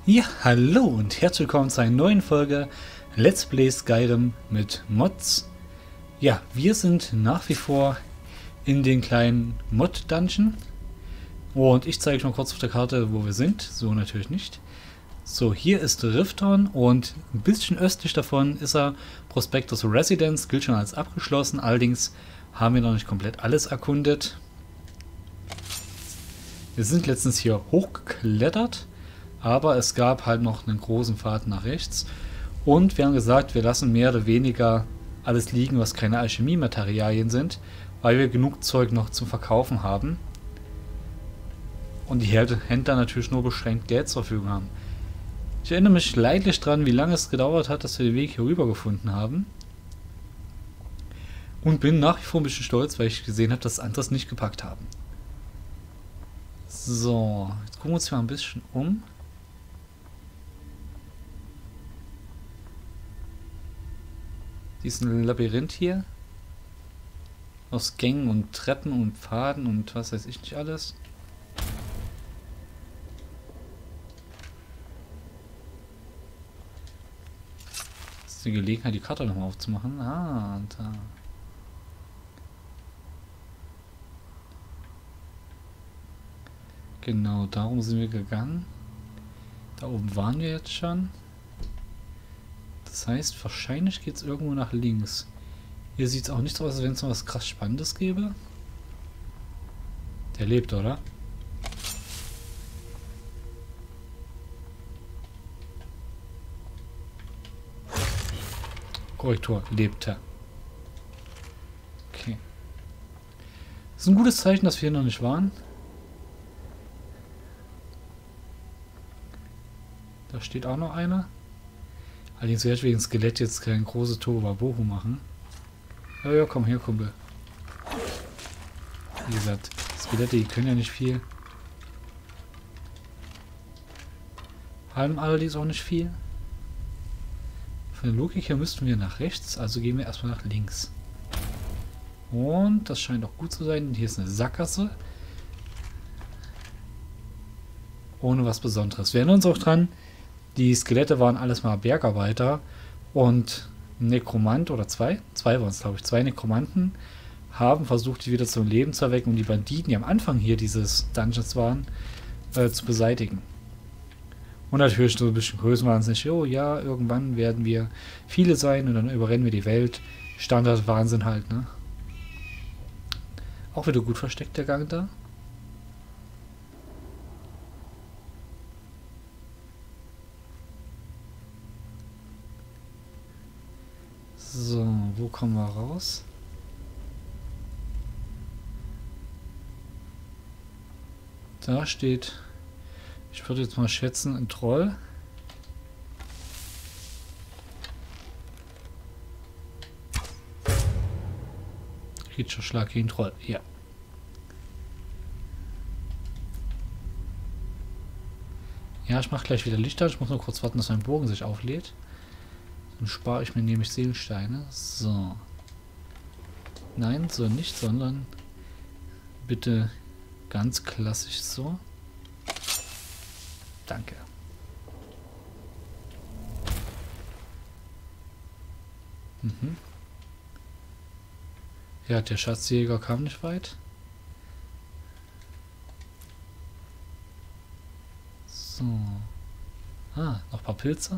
Ja, hallo und herzlich willkommen zu einer neuen Folge Let's Play Skyrim mit Mods. Ja, wir sind nach wie vor in den kleinen Mod-Dungeon und ich zeige euch mal kurz auf der Karte, wo wir sind. So natürlich nicht. So, hier ist Rifton und ein bisschen östlich davon ist er Prospectus Residence, gilt schon als abgeschlossen, allerdings haben wir noch nicht komplett alles erkundet. Wir sind letztens hier hochgeklettert. Aber es gab halt noch einen großen Pfad nach rechts. Und wir haben gesagt, wir lassen mehr oder weniger alles liegen, was keine Alchemiematerialien sind, weil wir genug Zeug noch zum Verkaufen haben. Und die Händler natürlich nur beschränkt Geld zur Verfügung haben. Ich erinnere mich leidlich dran, wie lange es gedauert hat, dass wir den Weg hier rüber gefunden haben. Und bin nach wie vor ein bisschen stolz, weil ich gesehen habe, dass andere es nicht gepackt haben. So, jetzt gucken wir uns mal ein bisschen um. Diesen Labyrinth hier. Aus Gängen und Treppen und Pfaden und was weiß ich nicht alles. Das ist die Gelegenheit, die Karte nochmal aufzumachen. Ah, da. Genau, darum sind wir gegangen. Da oben waren wir jetzt schon. Das heißt, wahrscheinlich geht es irgendwo nach links. Hier sieht es auch nicht so aus, als wenn es noch was krass Spannendes gäbe. Der lebt, oder? Korrektur, lebte. Okay. Das ist ein gutes Zeichen, dass wir hier noch nicht waren. Da steht auch noch einer. Allerdings werde ich wegen Skelett jetzt kein großes Tohuwabohu machen. Ja, ja, komm her, Kumpel. Wie gesagt, Skelette, die können ja nicht viel. Halben allerdings auch nicht viel. Von der Logik her müssten wir nach rechts, also gehen wir erstmal nach links. Und das scheint auch gut zu sein. Hier ist eine Sackgasse. Ohne was Besonderes. Wir erinnern uns auch dran, die Skelette waren alles mal Bergarbeiter und ein Nekromant oder zwei waren es, glaube ich, zwei Nekromanten haben versucht, die wieder zum Leben zu erwecken, um die Banditen, die am Anfang hier dieses Dungeons waren, zu beseitigen. Und natürlich so ein bisschen größenwahnsinnig, oh ja, irgendwann werden wir viele sein und dann überrennen wir die Welt. Standard-Wahnsinn halt, ne? Auch wieder gut versteckt, der Gang da. So, wo kommen wir raus? Da steht, ich würde jetzt mal schätzen, ein Troll. Kritischer Schlag gegen Troll, ja. Ja, ich mache gleich wieder Licht an. Ich muss nur kurz warten, dass mein Bogen sich auflädt. Dann spare ich mir nämlich Seelensteine. So. Nein, so nicht, sondern bitte ganz klassisch so. Danke. Mhm. Ja, der Schatzjäger kam nicht weit. So. Ah, noch ein paar Pilze.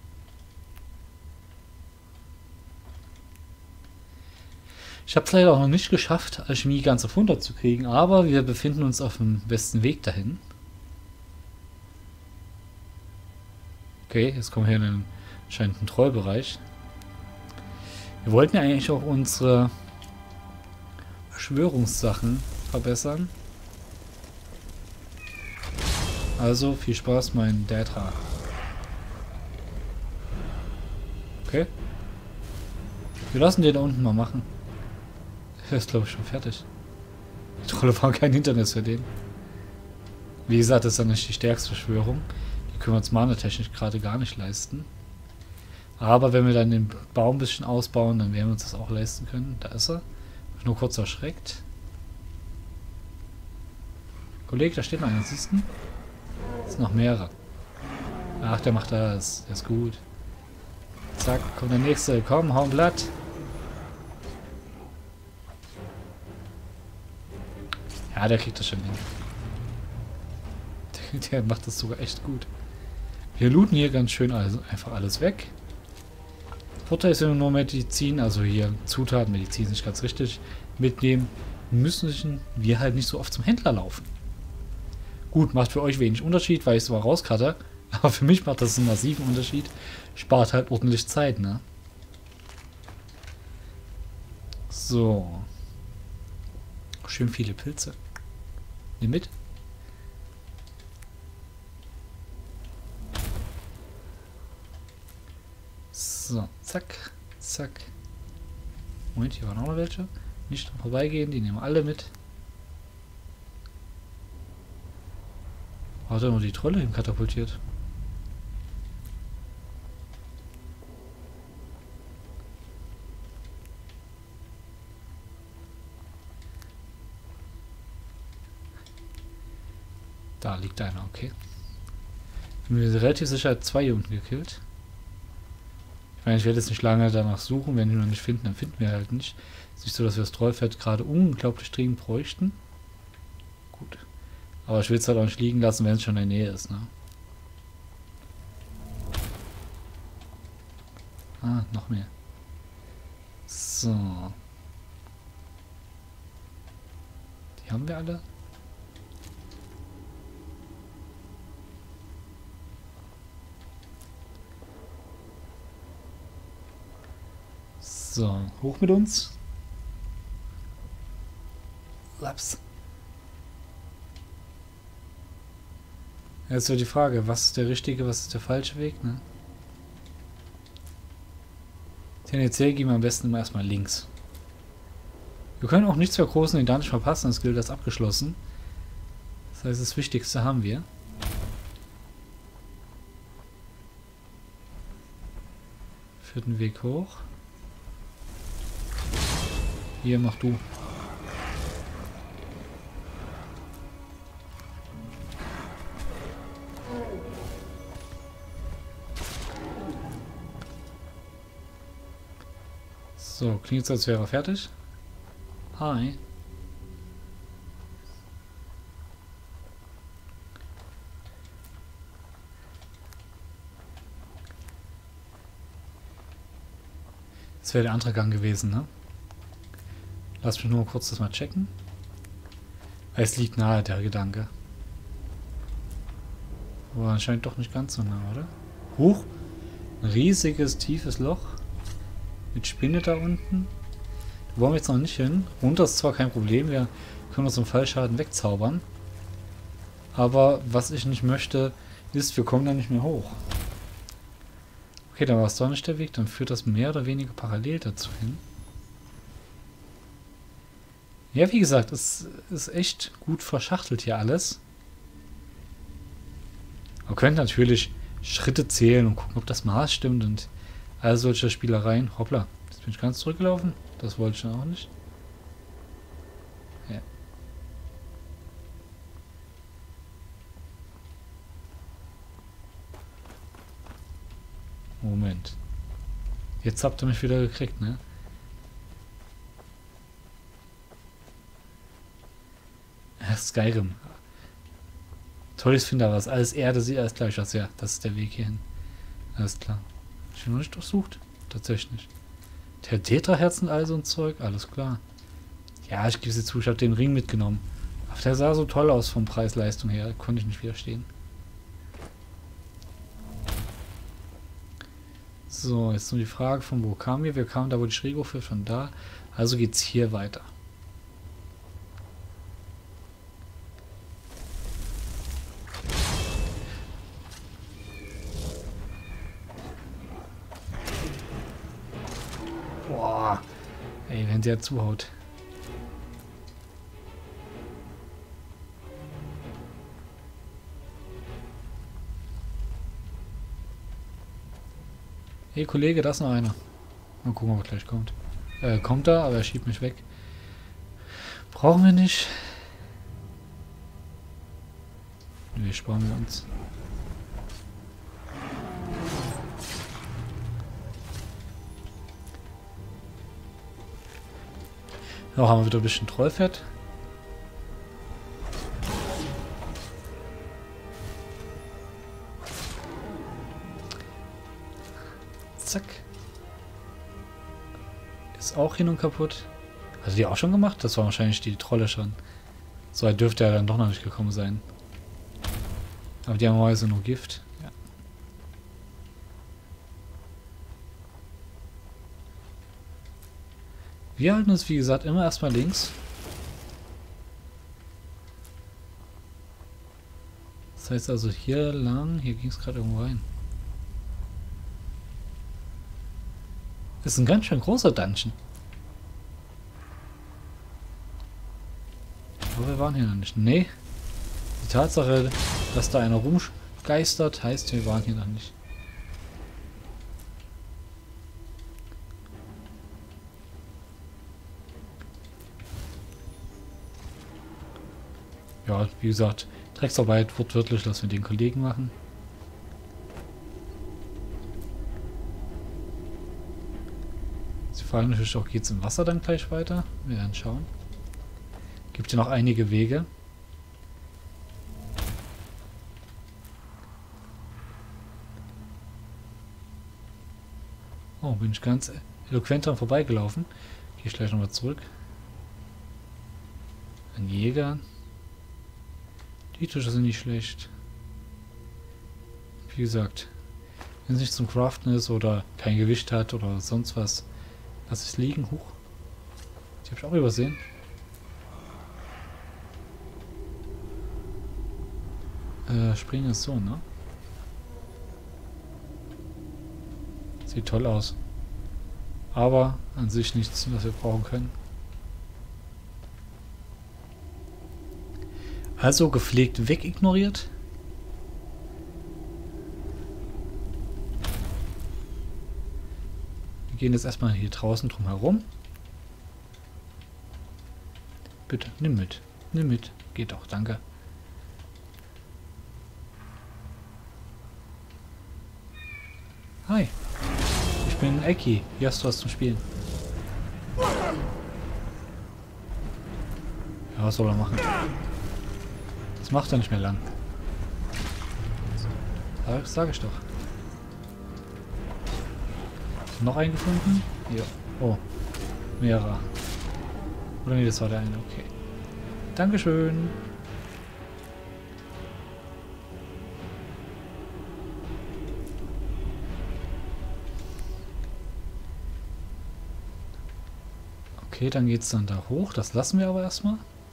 Ich habe es leider auch noch nicht geschafft, Alchemie ganz auf 100 zu kriegen, aber wir befinden uns auf dem besten Weg dahin. Okay, jetzt kommen wir hier in den anscheinend einen Trollbereich. Wir wollten ja eigentlich auch unsere Beschwörungssachen verbessern. Also viel Spaß, mein Data. Okay. Wir lassen den da unten mal machen. Er ist, glaube ich, schon fertig. Die Trolle waren kein Hindernis für den. Wie gesagt, das ist dann nicht die stärkste Beschwörung. Die können wir uns mana-technisch gerade gar nicht leisten. Aber wenn wir dann den Baum ein bisschen ausbauen, dann werden wir uns das auch leisten können. Da ist er. Nur kurz erschreckt. Kollege, da steht noch einer, siehst du? Es sind noch mehrere. Ach, der macht das. Der ist gut. Zack, kommt der nächste. Komm, hau Blatt. Ja, der kriegt das schon hin. Der macht das sogar echt gut. Wir looten hier ganz schön einfach alles weg. Vorteil ist ja nur Medizin, also hier Zutaten, Medizin ist nicht ganz richtig, mitnehmen. Müssen wir halt nicht so oft zum Händler laufen. Gut, macht für euch wenig Unterschied, weil ich es zwar rauskatte, aber für mich macht das einen massiven Unterschied. Spart halt ordentlich Zeit, ne? So. Schön viele Pilze. Nimm mit. So, zack, zack. Moment, hier waren auch noch welche. Nicht dran vorbeigehen, die nehmen wir alle mit. Hat er nur die Trolle hin katapultiert? Da liegt einer, okay. Ich bin mir relativ sicher 2 hier unten gekillt. Ich meine, ich werde jetzt nicht lange danach suchen. Wenn wir noch nicht finden, dann finden wir halt nicht. Es ist nicht so, dass wir das Trollfett gerade unglaublich dringend bräuchten. Gut. Aber ich will es halt auch nicht liegen lassen, wenn es schon in der Nähe ist, ne? Ah, noch mehr. So. Die haben wir alle. So, hoch mit uns. Laps. Jetzt wird die Frage, was ist der richtige, was ist der falsche Weg, ne? Tendenziell gehen wir am besten immer erstmal links. Wir können auch nichts vergroßen, den Dungeon verpassen, das gilt als abgeschlossen. Das heißt, das Wichtigste haben wir. Vierten Weg hoch. Hier, mach du. So, klingt es, als wäre er fertig. Hi. Das wäre der andere Gang gewesen, ne? Lass mich nur kurz das mal checken. Es liegt nahe, der Gedanke. Aber anscheinend doch nicht ganz so nah, oder? Huch! Ein riesiges, tiefes Loch. Mit Spinne da unten. Da wollen wir jetzt noch nicht hin. Runter ist zwar kein Problem, wir können uns im Fallschaden wegzaubern. Aber was ich nicht möchte, ist, wir kommen da nicht mehr hoch. Okay, dann war es doch nicht der Weg. Dann führt das mehr oder weniger parallel dazu hin. Ja, wie gesagt, es ist echt gut verschachtelt hier alles. Man könnte natürlich Schritte zählen und gucken, ob das Maß stimmt und all solche Spielereien. Hoppla, jetzt bin ich ganz zurückgelaufen. Das wollte ich dann auch nicht. Ja. Moment. Jetzt habt ihr mich wieder gekriegt, ne? Skyrim. Tolles Finder, was alles Erde sieht alles gleich aus. Ja, das ist der Weg hierhin. Alles klar. Ich bin noch nicht durchsucht. Tatsächlich. Der Tetraherz und all so ein Zeug. Alles klar. Ja, ich gebe es zu, ich habe den Ring mitgenommen. Aber der sah so toll aus vom Preis-Leistung her. Konnte ich nicht widerstehen. So, jetzt nur die Frage, von wo kamen wir? Wir kamen da, wo die Schräge führt, von da. Also geht's hier weiter. Boah. Ey, wenn der zuhaut. Hey Kollege, da ist noch einer. Mal gucken, ob er gleich kommt. Kommt da, aber er schiebt mich weg. Brauchen wir nicht. Nee, sparen wir uns. Ja, haben wir wieder ein bisschen Trollfett. Zack. Ist auch hin und kaputt. Hat die auch schon gemacht? Das war wahrscheinlich die Trolle schon. So weit dürfte er dann doch noch nicht gekommen sein. Aber die haben meist nur Gift. Ja. Wir halten uns, wie gesagt, immer erstmal links. Das heißt also hier lang, hier ging es gerade irgendwo rein. Das ist ein ganz schön großer Dungeon. Aber wir waren hier noch nicht. Nee. Die Tatsache, dass da einer rumgeistert, heißt, wir waren hier noch nicht. Ja, wie gesagt, Drecksarbeit wortwörtlich, lassen wir den Kollegen machen. Sie fragen natürlich auch, geht es im Wasser dann gleich weiter? Wir werden schauen. Gibt ja noch einige Wege. Oh, bin ich ganz eloquent dran vorbeigelaufen. Gehe ich gleich nochmal zurück. Ein Jäger. Die Tische sind nicht schlecht. Wie gesagt, wenn es nicht zum Craften ist oder kein Gewicht hat oder sonst was, lass es liegen. Huch. Die habe ich auch übersehen. Springen ist so, ne? Sieht toll aus. Aber an sich nichts, was wir brauchen können. Also gepflegt wegignoriert. Wir gehen jetzt erstmal hier draußen drum herum. Bitte, nimm mit. Nimm mit. Geht doch, danke. Hi. Ich bin Eki. Hier hast du was zum Spielen. Ja, was soll er machen? Das macht er nicht mehr lang. Sag ich doch. Noch einen gefunden? Ja. Oh. Mehrere. Oder nee, das war der eine. Okay. Dankeschön. Okay, dann geht's dann da hoch. Das lassen wir aber erstmal.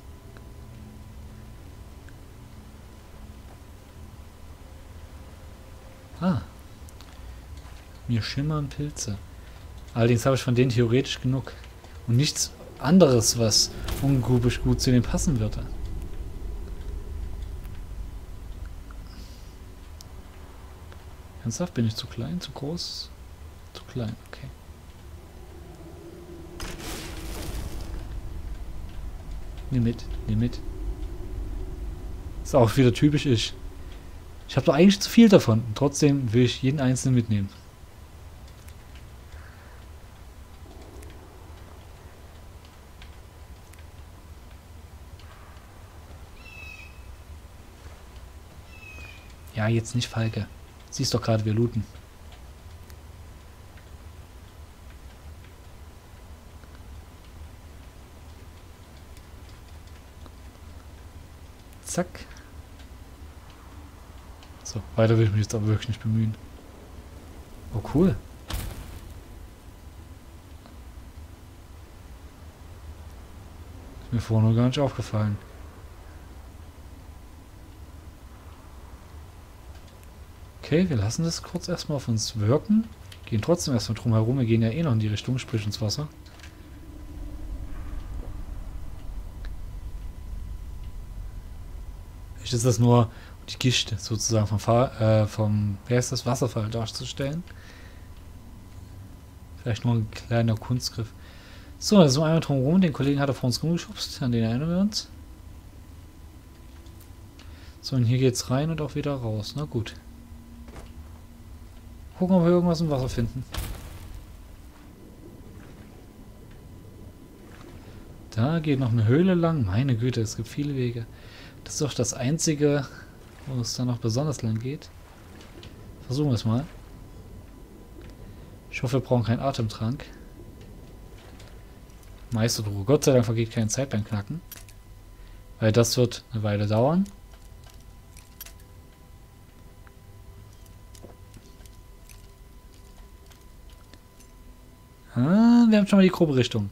Ah. Mir schimmern Pilze. Allerdings habe ich von denen theoretisch genug. Und nichts anderes, was unglaublich gut zu denen passen würde. Ernsthaft? Bin ich zu klein? Zu groß? Zu klein, okay. Nimm mit, nimm mit. Ist auch wieder typisch ich. Ich habe doch eigentlich zu viel davon. Und trotzdem will ich jeden einzelnen mitnehmen. Ja, jetzt nicht Falke. Siehst doch gerade, wir looten. Zack. So, weiter will ich mich jetzt aber wirklich nicht bemühen. Oh, cool. Ist mir vorher noch gar nicht aufgefallen. Okay, wir lassen das kurz erstmal auf uns wirken. Gehen trotzdem erstmal drum herum. Wir gehen ja eh noch in die Richtung, sprich ins Wasser. Vielleicht ist das nur die Gischt sozusagen vom wer ist das, Wasserfall darzustellen. Vielleicht nur ein kleiner Kunstgriff. So, da sind wir einmal drum rum. Den Kollegen hat er vor uns rumgeschubst. An den erinnern wir uns. So, und hier geht's rein und auch wieder raus. Na gut. Gucken, ob wir irgendwas im Wasser finden. Da geht noch eine Höhle lang. Meine Güte, es gibt viele Wege. Das ist doch das Einzige, wo es dann noch besonders lang geht. Versuchen wir es mal. Ich hoffe, wir brauchen keinen Atemtrank. Meisterdruck. Gott sei Dank vergeht keine Zeit beim Knacken. Weil das wird eine Weile dauern. Ah, wir haben schon mal die grobe Richtung.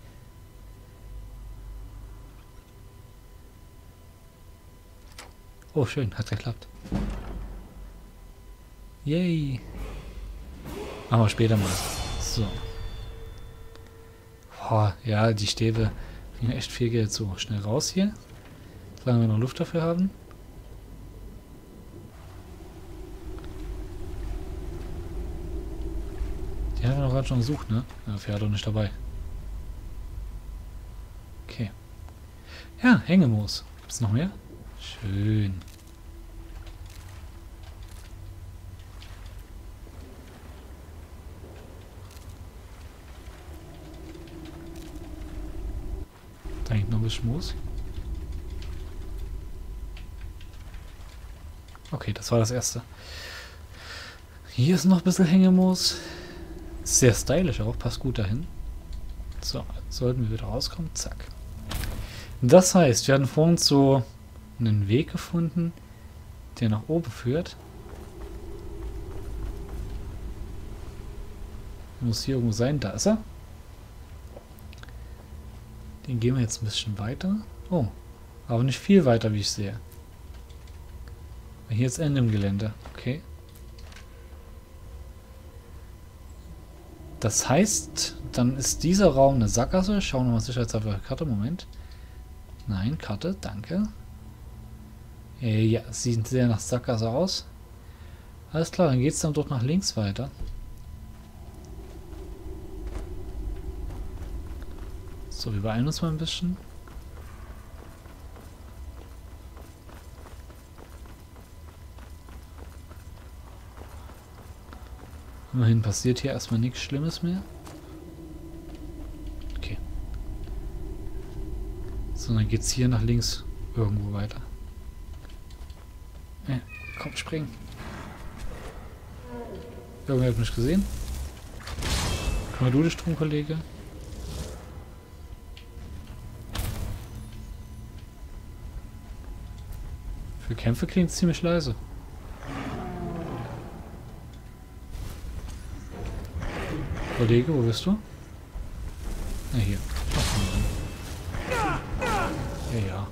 Oh, schön, hat geklappt. Yay. Machen wir später mal. So. Boah, ja, die Stäbe bringen echt viel Geld. So, schnell raus hier. Solange wir noch Luft dafür haben. Die haben wir noch gerade schon gesucht, ne? Ja, Pferd doch nicht dabei. Okay. Ja, Hängemoos. Gibt es noch mehr? Schön. Da hinten noch ein bisschen Moos. Okay, das war das erste. Hier ist noch ein bisschen Hängemoos. Sehr stylisch auch, passt gut dahin. So, jetzt sollten wir wieder rauskommen. Zack. Das heißt, wir hatten vorhin so einen Weg gefunden, der nach oben führt. Muss hier irgendwo sein. Da ist er. Den gehen wir jetzt ein bisschen weiter. Oh, aber nicht viel weiter, wie ich sehe. Hier ist Ende im Gelände. Okay. Das heißt, dann ist dieser Raum eine Sackgasse. Schauen wir mal sicherheitshalber Karte. Moment. Nein, Karte, danke. Ja, sieht sehr nach Sackgasse aus. Alles klar, dann geht es dann dort nach links weiter. So, wir beeilen uns mal ein bisschen. Immerhin passiert hier erstmal nichts Schlimmes mehr. Okay. So, dann geht's hier nach links irgendwo weiter. Ja, komm, springen. Irgendwer hat mich gesehen. Kümmer du dich drum, Kollege. Für Kämpfe klingt es ziemlich leise. Kollege, wo bist du? Na hier. Ja, ja.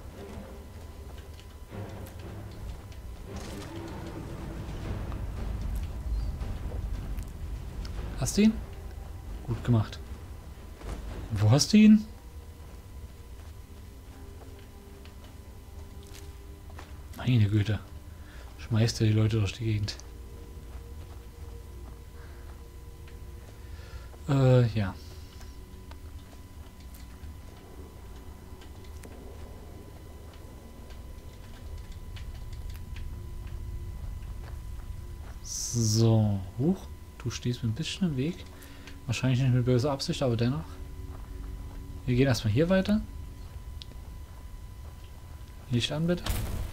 Hast du ihn? Gut gemacht. Wo hast du ihn? Meine Güte. Schmeißt er die Leute durch die Gegend. Ja. So. Huch. Du stehst mir ein bisschen im Weg. Wahrscheinlich nicht mit böser Absicht, aber dennoch. Wir gehen erstmal hier weiter. Licht an, bitte.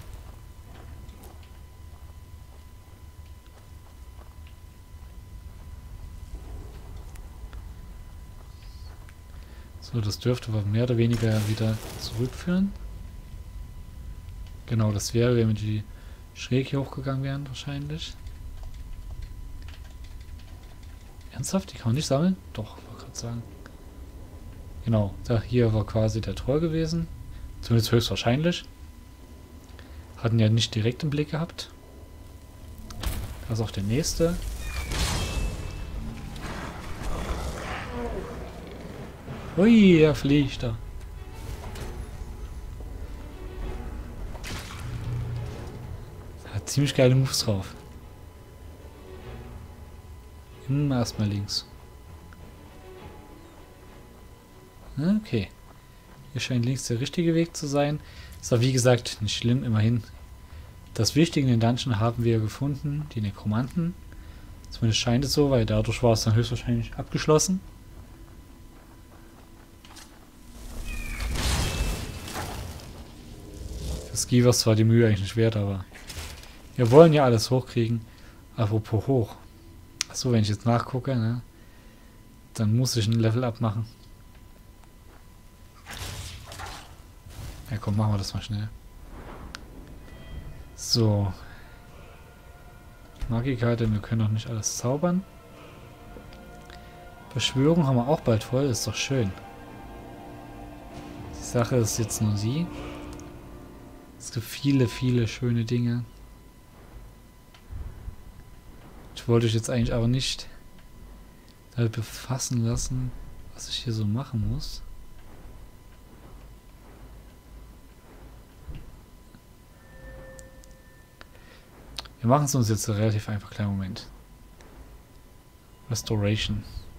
So, das dürfte aber mehr oder weniger wieder zurückführen. Genau, das wäre, wenn wir die schräg hier hochgegangen wären, wahrscheinlich. Ernsthaft? Die kann man nicht sammeln? Doch, wollte gerade sagen. Genau, da hier war quasi der Tor gewesen. Zumindest höchstwahrscheinlich. Hatten ja nicht direkt im Blick gehabt. Da ist auch der nächste. Ui, er fliegt da. Er hat ziemlich geile Moves drauf. Immer erstmal links. Okay. Hier scheint links der richtige Weg zu sein. Ist aber wie gesagt nicht schlimm, immerhin. Das Wichtige in den Dungeon haben wir gefunden, die Nekromanten. Zumindest scheint es so, weil dadurch war es dann höchstwahrscheinlich abgeschlossen. Ski war zwar die Mühe eigentlich nicht wert, aber wir wollen ja alles hochkriegen. Apropos hoch. Achso, wenn ich jetzt nachgucke, ne, dann muss ich ein Level abmachen. Ja komm, machen wir das mal schnell. So. Magikarte, wir können noch nicht alles zaubern. Beschwörung haben wir auch bald voll, ist doch schön. Die Sache ist jetzt nur die. Es gibt viele, viele schöne Dinge. Ich wollte euch jetzt eigentlich aber nicht damit befassen lassen, was ich hier so machen muss. Wir machen es uns jetzt relativ einfach. Kleinen Moment. Restoration.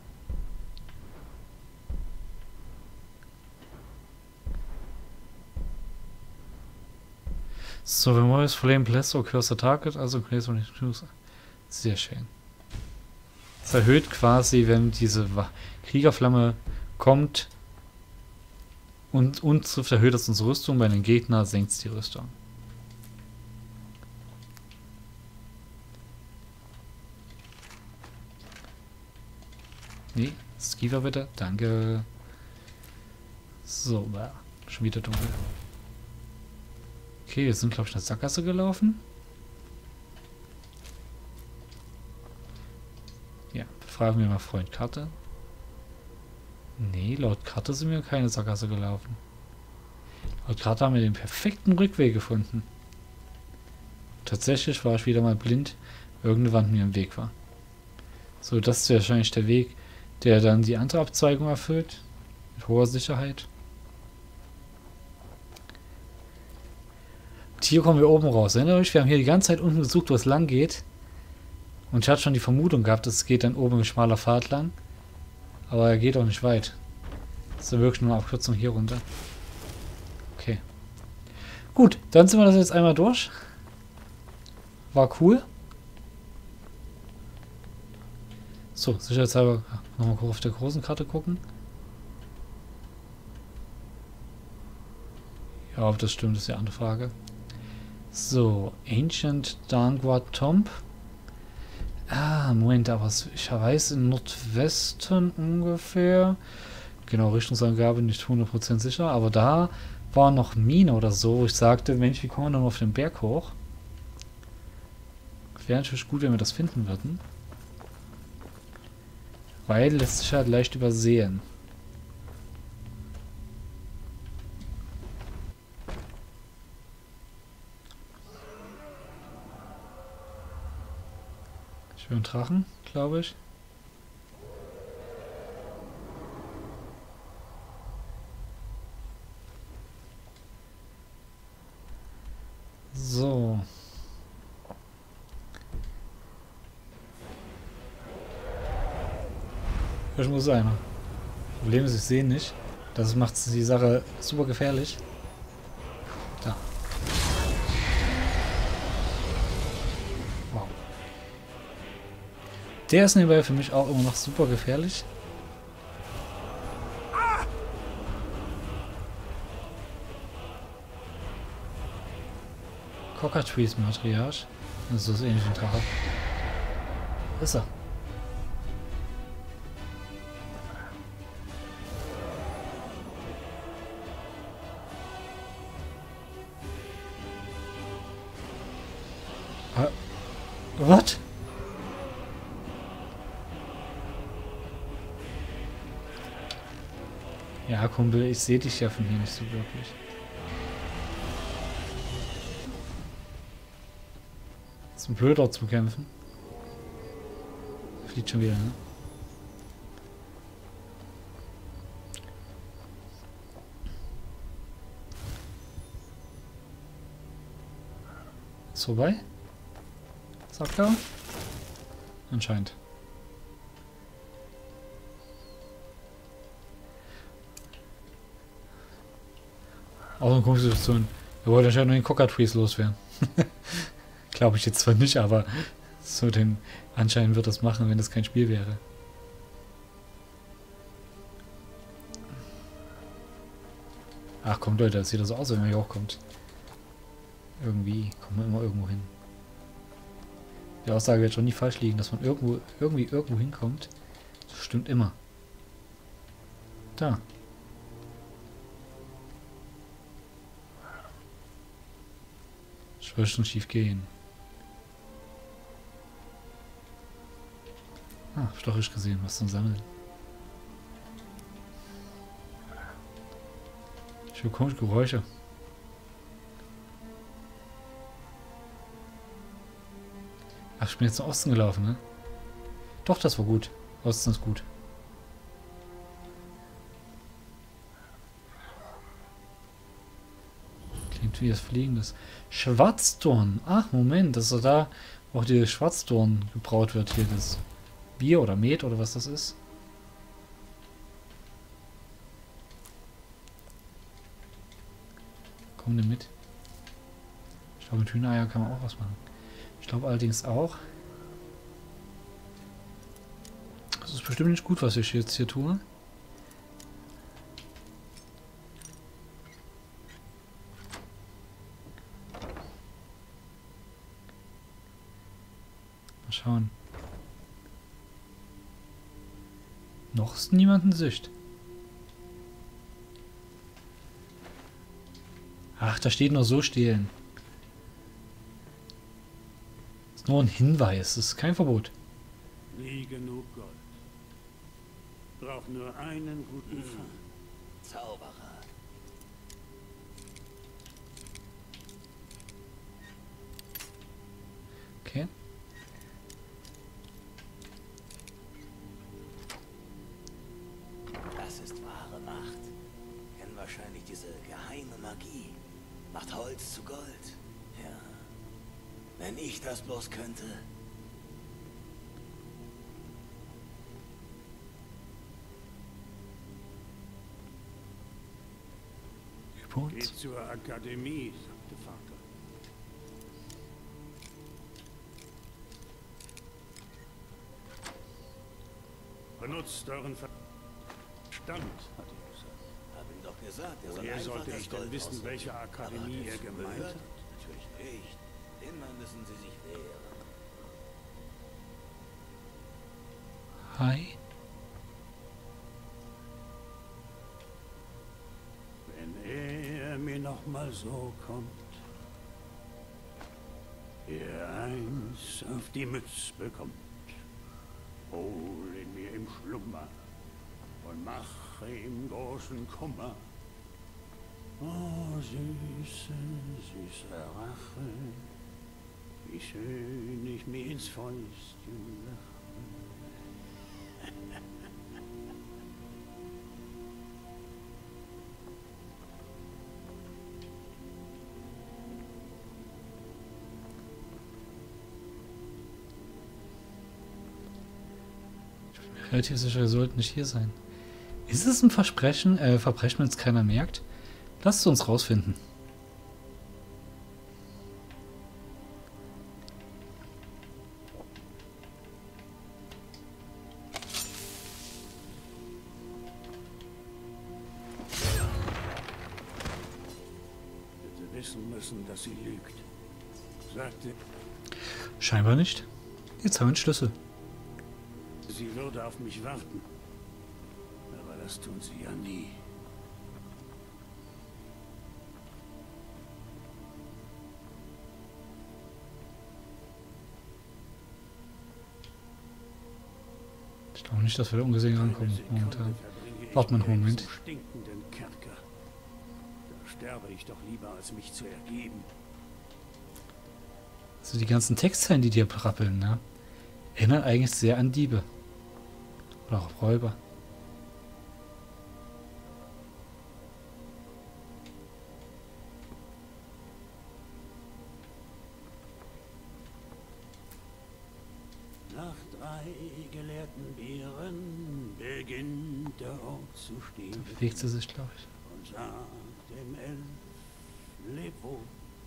So, wenn neues Flame Bless occurs a target, also place on his. Sehr schön. Es erhöht quasi, wenn diese Kriegerflamme kommt und uns trifft, erhöht es unsere Rüstung, bei den Gegner senkt es die Rüstung. Nee, Skiver bitte. Danke. So, schon wieder dunkel. Okay, wir sind, glaube ich, in der Sackgasse gelaufen. Ja, befragen wir mal Freund Karte. Nee, laut Karte sind wir keine Sackgasse gelaufen. Laut Karte haben wir den perfekten Rückweg gefunden. Tatsächlich war ich wieder mal blind, weil irgendeine Wand mir im Weg war. So, das ist wahrscheinlich der Weg, der dann die andere Abzweigung erfüllt. Mit hoher Sicherheit. Und hier kommen wir oben raus. Erinnert euch, wir haben hier die ganze Zeit unten gesucht, wo es lang geht. Und ich hatte schon die Vermutung gehabt, dass es geht dann oben ein schmaler Pfad lang. Aber er geht auch nicht weit. Das ist ja wirklich nur eine Abkürzung hier runter. Okay. Gut, dann sind wir das jetzt einmal durch. War cool. So, sicherheitshalber nochmal kurz auf der großen Karte gucken. Ja, ob das stimmt, ist die andere Frage. So, Ancient Dangwa Tomb. Ah, Moment, aber ich weiß im Nordwesten ungefähr. Genau, Richtungsangabe nicht 100% sicher, aber da war noch Mine oder so. Ich sagte, Mensch, wie kommen wir denn auf den Berg hoch? Wäre natürlich gut, wenn wir das finden würden. Weil lässt sich halt leicht übersehen. Ich will einen Drachen, glaube ich. So. Ich muss sein. Problem ist, ich sehe nicht. Das macht die Sache super gefährlich. Da. Wow. Der ist nebenbei für mich auch immer noch super gefährlich. Cockatrice Matriarch. Das ist ähnlich wie ein Drache. Ist er. What? Ja, Kumpel, ich sehe dich ja von hier nicht so wirklich. Ist ein blöd dort zu kämpfen. Fliegt schon wieder, ne? Ist vorbei? Sagt er? Anscheinend. Auch eine komische Situation. Er wollte anscheinend nur den Cockatrice loswerden. Glaube ich jetzt zwar nicht, aber so den anscheinend wird das machen, wenn das kein Spiel wäre. Ach komm Leute, das sieht so aus, wenn man hier hochkommt. Irgendwie kommen wir immer irgendwo hin. Die Aussage wird schon nie falsch liegen, dass man irgendwo hinkommt. Das stimmt immer. Da. Das würde schon schief gehen. Ah, hab ich doch nicht gesehen, was zum Sammeln. Ich höre komische Geräusche. Ach, ich bin jetzt zum Osten gelaufen, ne? Doch, das war gut. Osten ist gut. Klingt wie das fliegendes Schwarzdorn. Ach, Moment, das ist doch da, wo auch die Schwarzdorn gebraut wird. Hier das Bier oder Met oder was das ist. Komm denn mit. Ich glaube, mit Hühnereier kann man auch was machen. Ich glaube allerdings auch, das ist bestimmt nicht gut, was ich jetzt hier tue. Mal schauen. Noch ist niemand in Sicht. Ach, da steht nur so stehlen. Ist nur ein Hinweis, das ist kein Verbot. Nie genug Gold. Braucht nur einen guten Fang. Zauberer. Okay. Das ist wahre Macht. Kennen wahrscheinlich diese geheime Magie. Macht Holz zu Gold. Ja. Wenn ich das bloß könnte. Über uns. Geht zur Akademie, sagte Vater. Benutzt euren Verstand, hat er gesagt. Hab ihm doch gesagt, er soll Woher einfach sollte das ich denn Gold wissen, aussuchen? welche Aber Akademie hat er es gemeint gehört? hat? Natürlich nicht. Immer müssen sie sich wehren. Hi. Wenn er mir noch mal so kommt, er eins auf die Mütze bekommt, hol ihn mir im Schlummer und mache ihm großen Kummer. Oh, süße, süße Rache, wie schön ich mir ins Fäustchen lache. Relativ sicher, wir sollten nicht hier sein. Ist es ein Verbrechen, wenn es keiner merkt? Lasst es uns rausfinden. Hätte wissen müssen, dass sie lügt. Sagte, Scheinbar nicht. Jetzt haben wir einen Schlüssel. sie würde auf mich warten. Aber das tun sie ja nie. Ich glaube nicht, dass wir da ungesehen rankommen momentan. Warte mal einen Moment. Stinkenden Kerker. Da sterbe ich doch lieber, als mich zu ergeben. Also die ganzen Textzeilen, die dir prappeln, ne? Erinnern eigentlich sehr an Diebe. Oder auch Räuber. Nach 3 geleerten Bieren beginnt der Ort zu stehen Bewegt sie sich, glaube ich. und sagt dem Elf, leb wohl.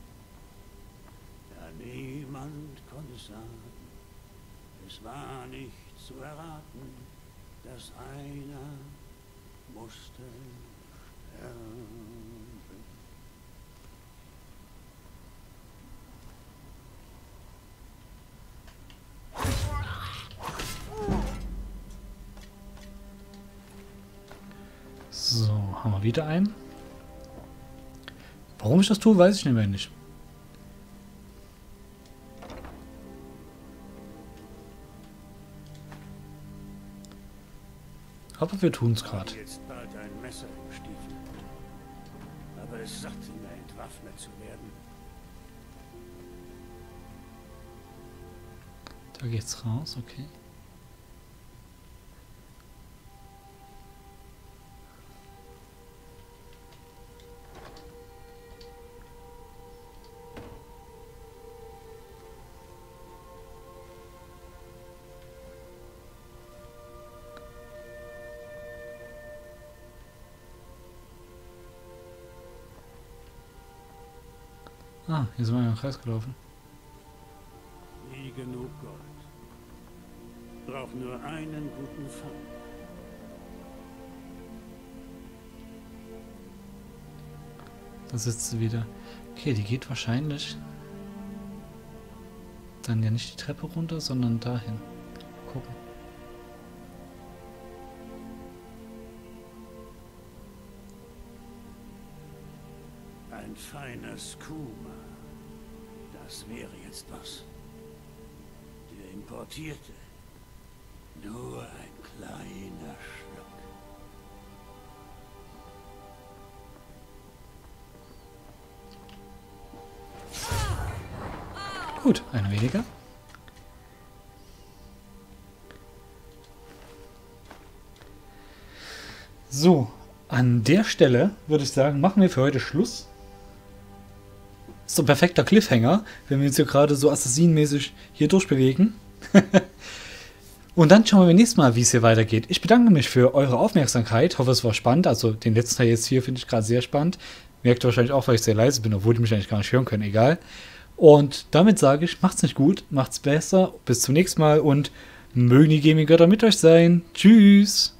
Ja, niemand konnte sagen, es war nicht zu erraten, dass einer musste sterben. haben wir wieder einen. Warum ich das tue, weiß ich nicht mehr nicht. Aber wir tun es gerade. Jetzt bald ein Messer im Stiefel. Aber es sagte mir, entwaffnet zu werden. Da geht's raus, okay. Ah, hier sind wir in den Kreis gelaufen. Nie genug Gold. Brauch nur einen guten Fang. Da sitzt sie wieder. Okay, die geht wahrscheinlich dann ja nicht die Treppe runter, sondern dahin. Gucken. Ein feiner Skooma. Das wäre jetzt was. Der Importierte. Nur ein kleiner Schluck. Gut, eine weniger. So, an der Stelle würde ich sagen, machen wir für heute Schluss. Ist so ein perfekter Cliffhanger, wenn wir uns hier gerade so assassinenmäßig hier durchbewegen. Und dann schauen wir nächstes Mal, wie es hier weitergeht. Ich bedanke mich für eure Aufmerksamkeit. Hoffe, es war spannend. Also den letzten Teil jetzt hier finde ich gerade sehr spannend. Merkt ihr wahrscheinlich auch, weil ich sehr leise bin, obwohl die mich eigentlich gar nicht hören können. Egal. Und damit sage ich, macht's nicht gut, macht's besser. Bis zum nächsten Mal und mögen die Gaming-Götter mit euch sein. Tschüss.